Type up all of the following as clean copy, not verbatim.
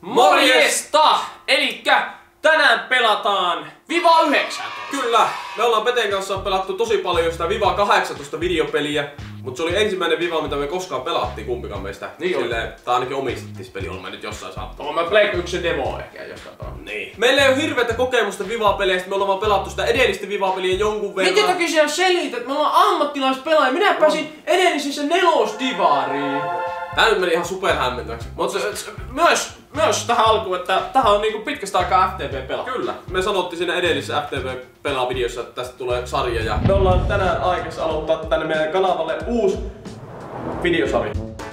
Morjesta! Elikkä tänään pelataan Viva 9. Kyllä, me ollaan Peten kanssa pelattu tosi paljon sitä Viva 18 videopeliä, mutta se oli ensimmäinen Viva, mitä me koskaan pelattiin kumpikaan meistä. Niin silleen, tai ainakin omistettiin peli, olemme nyt jossain saattaa. Olemme Pleikka 1 demo ehkä jostain pelannut. Niin. Meillä ei ole hirveätä kokemusta Viva-peleistä, me ollaan vaan pelattu sitä edellistä Viva-peliä jonkun verran. Minkä takia siellä selität, että me ollaan ammattilaispelaaja? Minä pääsin edellisessä nelosdivariin. Tää nyt meni ihan superhämmentäväksi. Myös tähän alkuun, että tähän on niinku pitkästä aikaa FTV pelaa. Kyllä, me sanottiin siinä edellisessä FTV-pelaa-videossa, että tästä tulee sarja ja... Me ollaan tänään aikassa aloittaa tänne meidän kanavalle uusi videosarja.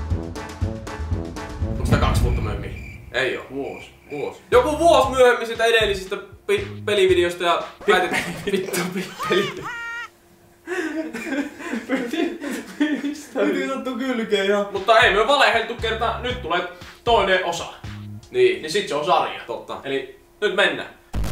Onko sitä 2 vuotta myöhemmin? Ei oo. Vuosi. Joku vuosi myöhemmin sitä edellisistä pelivideosta ja päätettiin... Peli... Piti sattu kylkeen ja... Mutta ei me valeheltu kertaa, nyt tulee toinen osa. Niin sit se on sarja. Totta. Eli nyt mennään.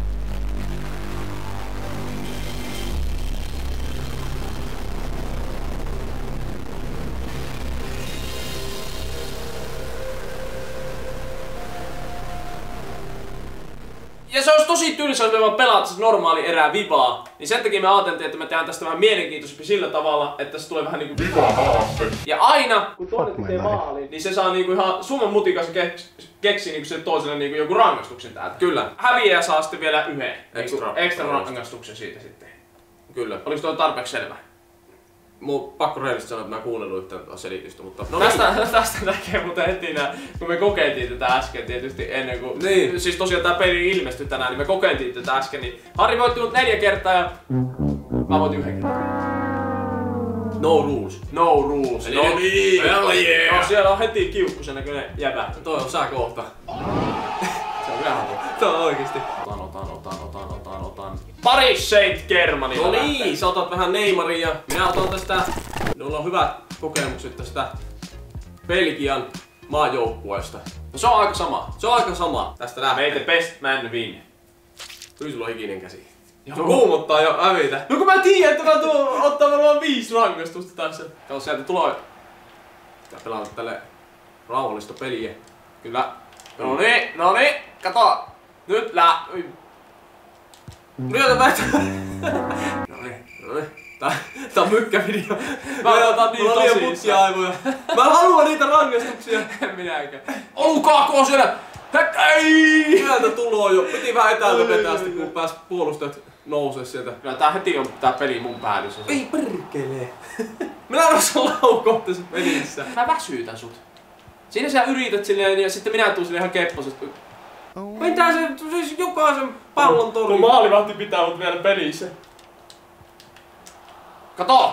Ja se olisi tosi tylsä, jos me vaan pelaat normaali erää Vivaa. Niin sen takia me ajateltiin, että me tehdään tästä vähän mielenkiintoisempi sillä tavalla, että se tulee vähän niinku Viva-haaste. Ja aina, kun toinen tekee maalin, niin se saa niinku ihan summan mutikas keksii niinku sen toiselle niinku joku rangaistuksen täältä. Kyllä. Häviäjä saa sitten vielä yhden extra rangaistuksen siitä sitten. Kyllä. Oliko toi tarpeeksi selvä? Mun pakko rehellisesti sanoa, että mä en kuunnellut yhtään selitystä, mutta... No tästä näkee muuten heti kun me kokeiltiin tätä äsken tietysti ennen kuin... Niin. Siis tosiaan tää peli ilmestyi tänään, niin me kokeiltiin tätä äsken, niin Harri voitti mut 4 kertaa ja... Mä voitin 1 kertaa. No rules. No rules. No niin. Hell yeah. No siellä on heti kiukkusen näköinen jäbä. Toi on sä kohta. Se on vähän Toi on oikeesti. Otan. Paris Saint-Germain. No niin, sä otat vähän Neymaria. Minä otan tästä... Minulla on hyvät kokemukset tästä Belgian maajoukkueesta. No se on aika sama. Se on aika sama. Tästä lähtee. Meitä best man win. Kyllä sulla on hikinen käsi. Joo. Se kuumottaa jo hävitä. No kun mä tiedän, että mä tuun ottaa varmaan 5 rangaistusta tässä. Kato sieltä tulee. Tää pelata tälle rauhallista peliä. Kyllä. No niin, kato. Nyt Ryötä päätä. Noniin. Tää on mykkävideo. Mä otan niin tosissaan. Putsia aivoja. Mä haluan niitä rangaistuksia. En minäkään. Kaako siellä! Ei! Sieltä tuloo jo. Piti vähän etäältä vetää sitten kun pääs puolustajat nousee sieltä. Kyllä tää heti on tää peli mun päädyssä. Ei perkele. Minä en osaa laukoa tässä pelissä. Mä väsyytän sut. Siinä sä yrität silleen ja sitten minä tuun silleen ihan kepposesta. Mitä se siis jokaisen pallon torjuu? Mun maalivahti pitää mut vielä pelissä. Kato!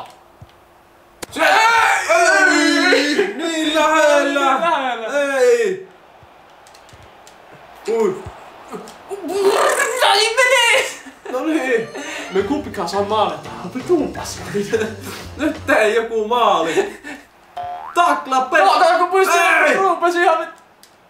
Ei! Niin lähellä! Ei! Ei menee! No niin! Me kumpikaan saa maalata. Vitun paska. Nyt tee joku maali! Taklaa peli! Kun pystyy! Ruupesi ihan nyt!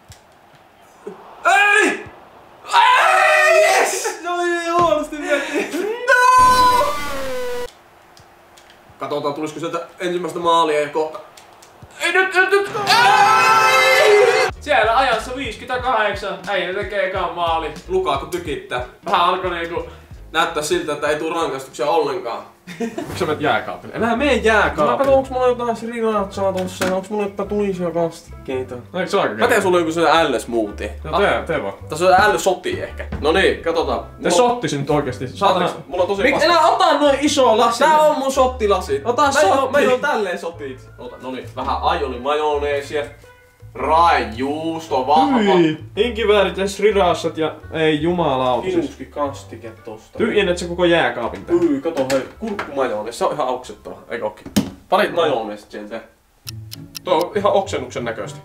Ei! Ei! Yes! No niin, huonosti vietiin! No! Katsotaan tulisiko sieltä ensimmäistä maalia ja kohta. Ei nyt! Ei! Siellä ajassa 58. Äijä tekee ekaan maali. Lukaku tykittää. Vähän alkoi niinku... Näyttää siltä, että ei tuu rangaistuksia ollenkaan. Sä menet jääkaapille. Enää mene jääkaapille. Mä katson, onks mulla jotain srilatsaa tossa, onks mulla jotain tulisia kastikkeita. Eikö se aika Mä teen sulle joku sellainen L-smoothie. No tee vaan. Tässä on L-soti ehkä. No niin, katsotaan. Ne sottisi nyt oikeesti. Saataks? Mulla on tosi Miksi enää ota noin iso lasi? Tää on mun sottilasi. Ota sotti. Mä juon tälleen sotit. Ota, no niin. Vähän aioli majoneesia. Raijuusto vahva. Inkiväärit ja sriraassat ja ei jumalauta. Kinuski kastike tosta. Tyhjennät se koko jääkaapin tähän. Kato hei, kurkkumajonees. Se on ihan auksettava. Eikö ookin? Parit majoneesit sieltä. Tuo on ihan oksennuksen näköistä.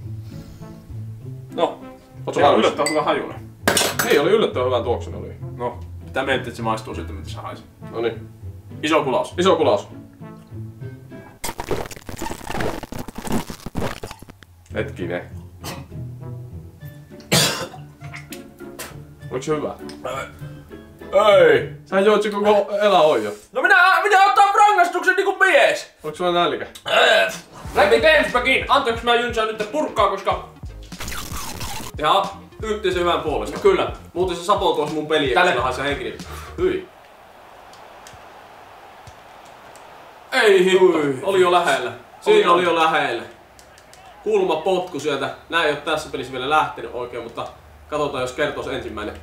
No. Oot sulla yllättävän hyvä hajunen. Ei, oli yllättävän hyvän tuoksun oli. No. Pitää miettiä, että se maistuu sitten, mitä se haisee. No niin. Iso kulaus. Iso kulaus. Hetkinen. Oliko se hyvä? Ei! Sä joit se koko eläoja. No minä ottaa rangaistuksen niinku mies! Onko sulla nälkä? Läpi Gamesbackin! Anteeksi mä jynsään nyt purkkaa, koska... Jaha. yhteisen hyvän puolesta. Kyllä. Muuten se sapoutuisi mun peliä, kun sillä haisee henki. Hyi. Ei hitto. Oli jo lähellä. Siinä oli jo lähellä. Kulma potku sieltä. Nää ei oo tässä pelissä vielä lähtenyt oikein, mutta katsotaan jos kertois ensimmäinen.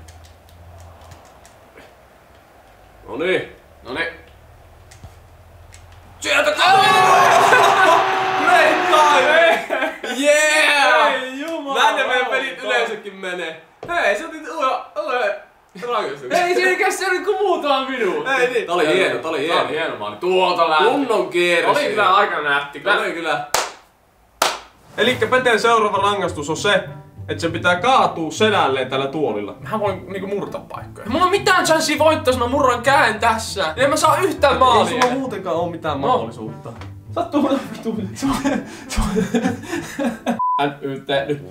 Noniin. Sieltä Great time! Yeah! Ei jumala. Näin ne meidän pelit yleensäkin menee. Hei, se otit rangaistuksen. Ei siinäkään se oli kuin muutama minun. Ei niin. Tää oli hieno. maali. Tuolta lähti. Kunnon kierre. Oli kyllä aika nätti. Oli kyllä. Elikkä Peten seuraava rangaistus on se, että se pitää kaatua selälleen tällä tuolilla. Mä voin niinku murtaa paikkoja. Mulla on mitään chanssia voittaa, jos mä murran käen tässä. En mä saa yhtään maalia. Ei sulla muutenkaan oo mitään mahdollisuutta. Sattuu mulle vitulle. NYT nyt.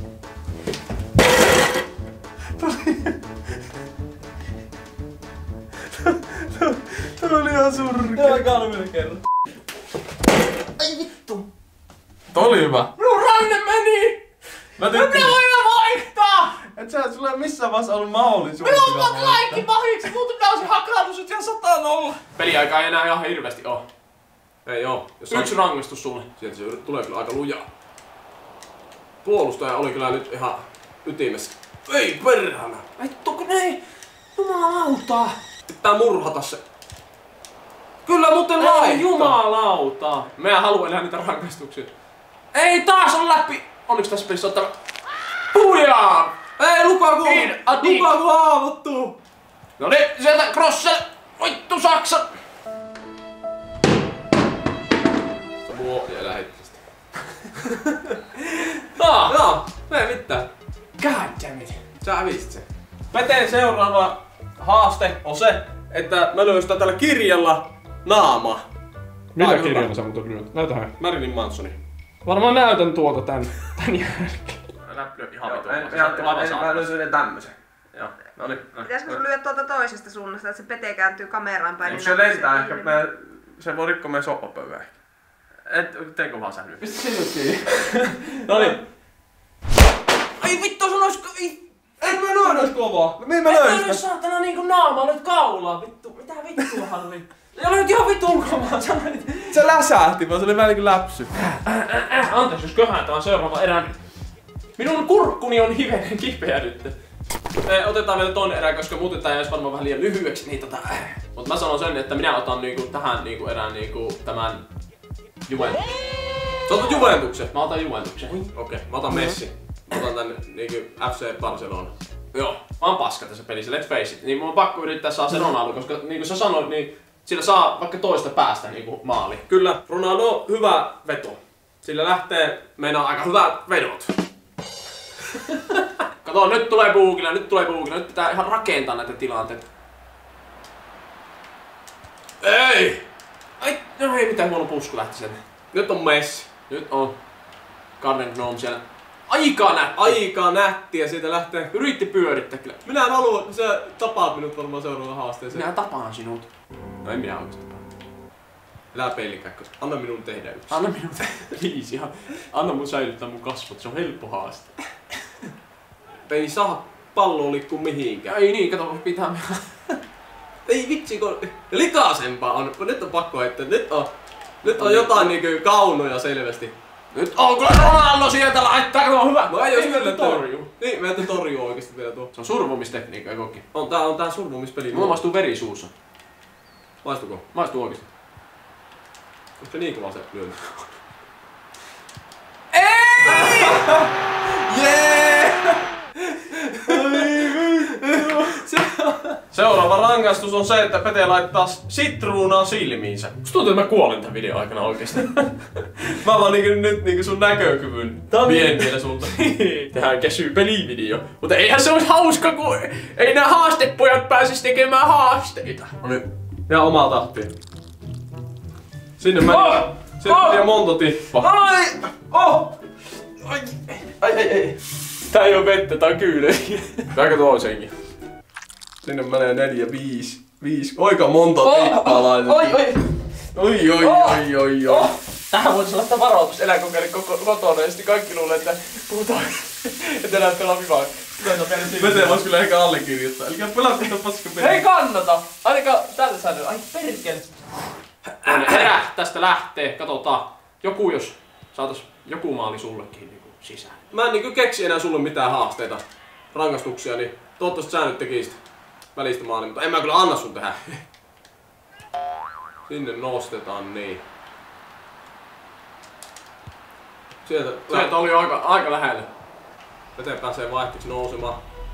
Tää oli ihan surkea. Jaakaan vielä kerran. Ai vittu. Tää oli hyvä. Minun ranne meni! Mä Minä voin vaihtaa! Et sä sulla ei missään vaiheessa ollut mahdollisuutta. Minun on kaikki pahiksi, muuten minä olisin hakannut sut ihan 100-0. Peliaika ei enää ihan hirveesti oo. Ei oo. Yksi rangaistus sulle. Sieltä se tulee kyllä aika lujaa. Puolustaja oli kyllä nyt ihan ytimessä. Ei perhana! Vittu kun ei! Jumalauta! Pitää murhata se. Kyllä muuten Ei laittaa. jumalauta! Mä haluan enää niitä rangaistuksia. Ei taas on läpi! Onniks tässä pelissä ottaa... Pujaa! Ei Lukaku! Lukaku haavoittuu! Noni, sieltä Krossel! Vittu Saksa! Se muu ohjaa lähetti sitä. Joo! Ei mitään. God damn it! Sä hävisit sen. Peten seuraava haaste on se, että mä lyön sitä tällä kirjalla naamaa. Millä kirjalla sä muuten lyöt? Näytähän. Marilyn Mansonin. Varmaan näytän tuolta tän jälkeen. Läppy ihan vittu. Mä lyön sen tämmösen. Joo, noniin. Pitäisikö sun lyödä tuolta toisesta suunnasta, että se Pete kääntyy kameraan päin? Mut se lentää ehkä, se voi rikkoa meidän soppapöydän ehkä. Et, teekö vaan sä nyt? Pistä sinut kiinni. Noniin. Ai vittu, sun ois... En mä noin ois kovaa. Mihin mä Ei löin nyt sitä? saatana niinku naamaa, nyt kaulaa. Vittu, mitä vittua Harri? Ja nyt ihan vittuun kovaa, sanoit. Se läsähti, vaan se oli vähän niinku läpsy. Anteeksi, jos köhään tämän seuraava erän. Minun kurkkuni on hivenen kipeä nyt. Otetaan vielä toinen erä, koska muuten tää jäisi varmaan vähän liian lyhyeksi. Niin Mut mä sanon sen, että minä otan niinku tähän niinku erään niinku tämän Juventuksen. Sä otat Juventuksen? Mä otan Juventuksen. Okei, mä otan Messi. Mä otan tän niinku FC Barcelona. Joo, mä oon paska tässä pelissä, let's face it. Niin mun on pakko yrittää saa se Ronaldo, koska niinku sä sanoit, niin sillä saa vaikka toista päästä niinku maali. Kyllä, Ronaldo on hyvä veto. Sillä lähtee meinaa aika hyvät vedot. Kato, nyt tulee buukilla, nyt pitää ihan rakentaa näitä tilanteita. Ei! Ai, no ei mitään huono pusku lähti sen. Nyt on Messi. Nyt on Garden Gnome siellä. Aika nättiä, siitä lähtee. Yritti pyörittää kyllä. Minä en halua, sä tapaat minut varmaan seuraavaan haasteeseen. Minä tapaan sinut. No en minä oikeesti tapaa. Elää peilikäkkös. Anna minun tehdä yksi. Anna minun viisi ihan. Anna mun säilyttää mun kasvot, se on helppo haaste. Ei saa palloa liikkuu mihinkään. Ei niin, kato pitää. Ei vitsi, kun likaisempaa on. Nyt on pakko heittää. Nyt on jotain niinku kaunoja selvästi. Nyt on kyllä Ronaldo sieltä laittaa, kun on hyvä. No ei jos Ei kyllä torjuu. Niin, mä ette torjuu oikeesti vielä tuo. Se on survomistekniikka kokki. On tää survomispeli. Mulla maistuu veri suussa. Maistuko? Maistuu oikeesti. Onko se niin kova se lyönti? Jee! Seuraava rangaistus on se, että Pete laittaa sitruunaa silmiinsä. Musta tuntuu, että mä kuolin tän videon aikana oikeesti. Mä vaan nyt sun näkökyvyn vien vielä sulta. Tehdään käsy-pelivideo. Mutta eihän se olisi hauska, kun ei nää haastepojat pääsis tekemään haasteita. No niin, ihan omaa tahtia. Sinne meni. Sinne meni monta tippaa. Ai! Ai! Tää ei oo vettä, tää on kyyneliä. Tääkö toisenkin? Sinne menee 4, 5. Oika monta tippaa laitettu. Oi. Tähän voisi laittaa varoitus eläinkokeille kotona ja sitten kaikki luulee, että puhutaan, että näyttää olla vivaa. Pete vois kyllä ehkä allekirjoittaa. Eli pelaa sitä paska peliä. Ei kannata! Ainakaan tällä säännöllä. Ai perkele. Erä tästä lähtee. Katsotaan. Joku jos saatais joku maali sullekin niinku sisään. Mä en niinku keksi enää sulle mitään haasteita, rangaistuksia, niin toivottavasti sä nyt tekisit välistä maali, mutta en mä kyllä anna sun tehdä. Sinne nostetaan niin. Sieltä oli aika lähellä. Pete pääsee vaihteeksi nousemaan.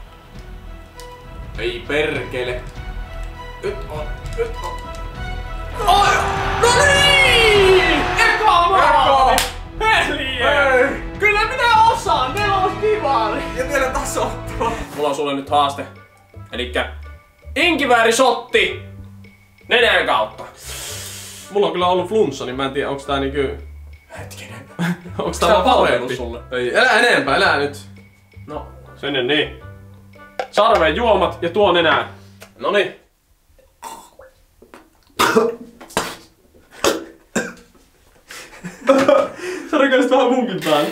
Ei perkele. Nyt on. Oi! No niin! Eka maali! Helje! Kyllä minä osaan! Nelostimaali! Ja vielä tasoittaa. Mulla on sulle nyt haaste. Elikkä inkiväärisotti nenän kautta. Mulla on kyllä ollut flunssa, niin mä en tiedä onks tää niinkö... Hetkinen. Onks tää parempi? sulle? Ei, elä enempää, elä nyt. No. Sinne niin. Sarveen juomat ja tuo nenään. Noniin. Sä rikaisit vähän munkin päälle.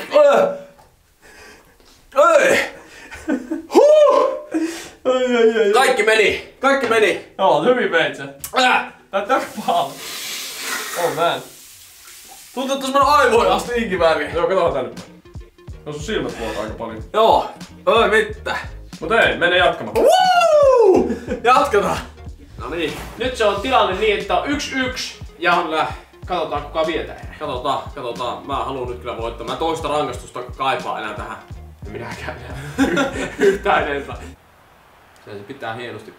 Ai. Kaikki meni! Kaikki meni! Joo, hyvin veit sen. Näyttää aika pahalle. On näin. Tuntuu, että mun aivoihin asti inkivääriä. Joo, katsotaan tänne. No sun silmät vuotaa aika paljon. Joo. Oi mittä. Mut ei, mene jatkamaan. Woo! Jatketaan. No niin. Nyt se on tilanne niin, että on 1-1 ja katsotaan kuka vie tää erä. Katsotaan. Mä haluun nyt kyllä voittaa. Mä toista rangaistusta kaipaan enää tähän. Minäkään yhtään enempää. Se pitää hienosti.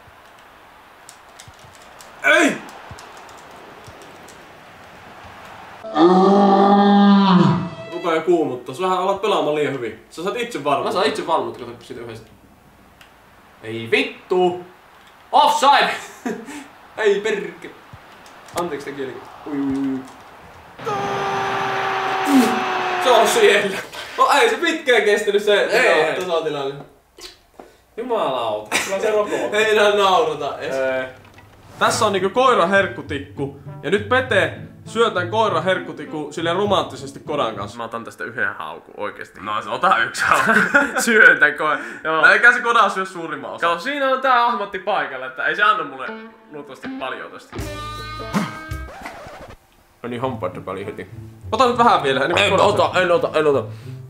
Ei! Rupee kuumuttaa. Sähän alat pelaamaan liian hyvin. Sä saat itse varmuutta. Mä saan itse valmiut, kato siitä yhdestä. Ei vittu! Offside! Ei perke. Anteeksi tää kieli. Ui. Se on siellä. No ei se pitkään kestänyt se tasatilanne. Jumalauta. Kyllä se rokoo. Ei enää naurata edes. Tässä on niinku koiran herkkutikku. Ja nyt Pete syö tän koiran herkkutikku silleen romanttisesti Kodan kanssa. Mä otan tästä yhden haukun oikeesti. No se ota yksi haukku. Syön tän koiran. No eikä se Koda syö suurimman osan. Kato, siinä on tää Ahmatti paikalla, että ei se anna mulle luultavasti paljon tosta. No niin, hampaita väliin heti. Ota nyt vähän vielä. En ota.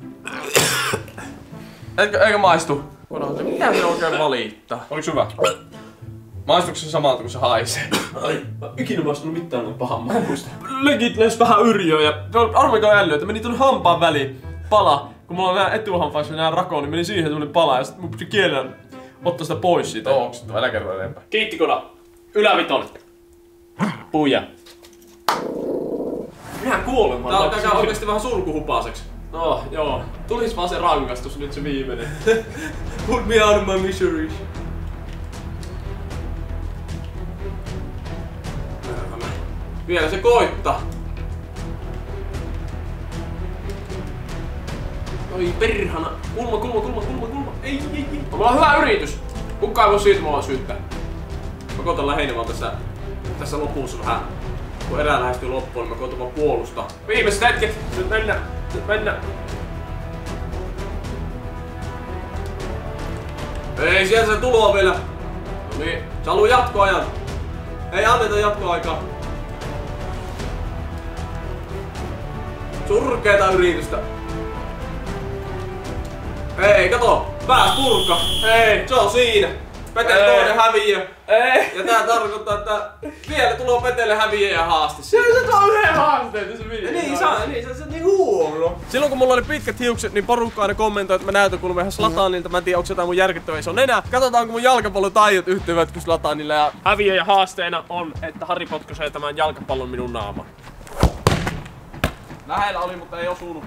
Eikä maistu. Mitä se oikein valittaa? Oliks hyvä? Maistuuko se samalta kuin se haisee? Ai, mä ikinä maistunut mitään noin pahan mausta. Legit lensi vähän yrjöä ja arvoinko älyä, että meni tuonne hampaan väliin pala. Kun mulla on nää etuhampaissa nää rakoon, niin meni siihen semmonen pala ja sit mun piti kielellä ottaa sitä pois siitä. Onks? Älä kerro enempää. Kiitti Koda. Ylävitonen. Puja. Minä kuolen vaan. Tää alkaa oikeesti vähän surkuhupaaseksi. No, joo. Tulis vaan se rangaistus, nyt se viimeinen. Put me out of my misery. Vielä se koittaa. Oi perhana. Kulma. Ei. Mulla on hyvä yritys. Kukaan ei voi siitä mua syyttää. Mä koitan lähenemään tässä lopussa vähän. Kun erää lähestyy loppuun, niin mä koitan vaan puolustaa. Viimeiset hetket. Nyt mennään. Ei, sieltä se tuloa vielä. No niin, se haluaa jatkoajan. Ei anneta jatkoaikaa. Surkeeta yritystä. Ei, kato. Pääs purkka. Ei. Se on siinä. Petelle toinen häviö. Ei. Ja tää tarkoittaa, että vielä tulee Petelle häviöjä haaste. Se tuo yhden haasteen tässä videossa. Niin se niin huono. Silloin kun mulla oli pitkät hiukset, niin porukka aina kommentoi, että mä näytän kuulun ihan Zlatanilta. Mä en tiedä, onko jotain mun järkyttävä iso nenä. Katsotaan, kun mun jalkapallotaidot yhtyvät kuin Zlatanilla. Ja Häviöjä haasteena on, että Harri potkaisee tämän jalkapallon minun naamaan. lähellä oli, mutta ei osunut.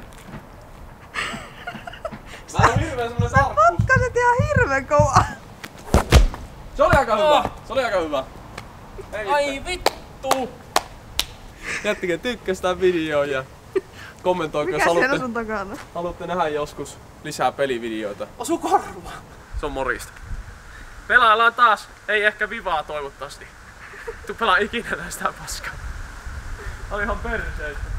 Mä oon hirveen semmonen tarkkuus. Potkasit ihan hirveen kovaa. Se oli aika hyvä. Ai vittu! Jättikö tykkäs tän videoon ja kommentoikaa, Mikä jos siellä sun takana? haluatte nähdä joskus lisää pelivideoita. Osu korva! Se on morista. Pelaillaan taas. Ei ehkä vivaa toivottavasti. Tu pelaa ikinä näistä paskaa. Oli ihan perseistä.